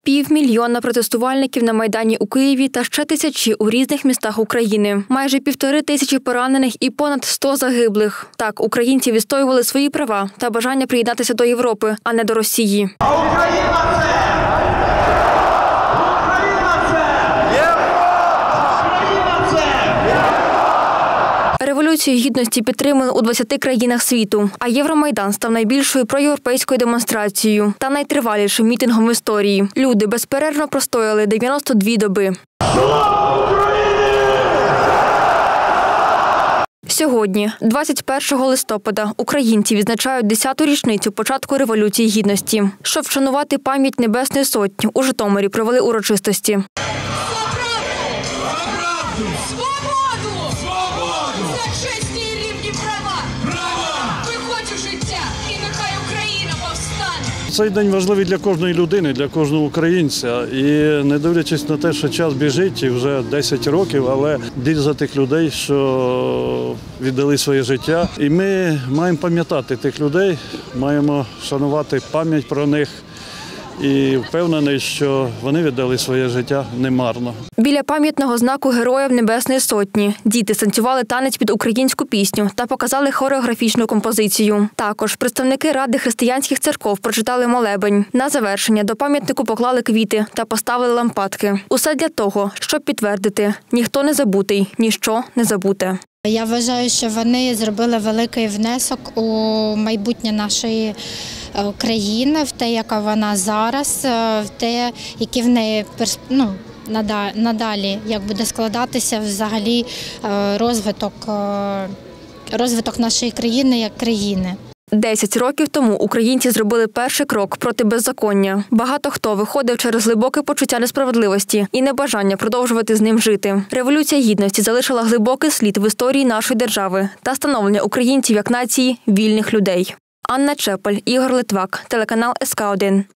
500 000 протестувальників на Майдані у Києві та ще тисячі у різних містах України. Майже 1500 поранених і понад 100 загиблих. Так, українці відстоювали свої права та бажання приєднатися до Європи, а не до Росії. А Україна це! Україна це! Революцію Гідності підтримали у 20 країнах світу, а Євромайдан став найбільшою проєвропейською демонстрацією та найтривалішим мітингом в історії. Люди безперервно простояли 92 доби. Слава Україні! Сьогодні, 21 листопада, українці відзначають 10-ту річницю початку Революції Гідності. Щоб вшанувати пам'ять Небесної Сотні, у Житомирі провели урочистості. За чесні і рівні права! Виходь у життя, і нехай Україна повстане! Цей день важливий для кожної людини, для кожного українця. І не дивлячись на те, що час біжить, і вже 10 років, але біль за тих людей, що віддали своє життя. І ми маємо пам'ятати тих людей, маємо шанувати пам'ять про них. І впевнений, що вони віддали своє життя немарно. Біля пам'ятного знаку Героїв Небесної Сотні діти станцювали танець під українську пісню та показали хореографічну композицію. Також представники Ради християнських церков прочитали молебень. На завершення до пам'ятнику поклали квіти та поставили лампадки. Усе для того, щоб підтвердити – ніхто не забутий, ніщо не забуте. Я вважаю, що вони зробили великий внесок у майбутнє нашої країни, в те, яка вона зараз, в те, які в неї надалі, як буде складатися взагалі розвиток нашої країни як країни. 10 років тому українці зробили перший крок проти беззаконня. Багато хто виходив через глибоке почуття несправедливості і небажання продовжувати з ним жити. Революція Гідності залишила глибокий слід в історії нашої держави та становлення українців як нації вільних людей. Анна Чепель, Ігор Литвак, телеканал СК1.